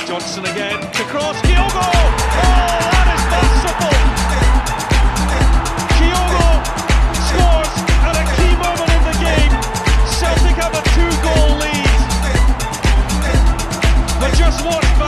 Johnson again to cross. Kyogo! Oh, that is masterful! Kyogo scores at a key moment in the game. Celtic have a 2-goal lead. But just watch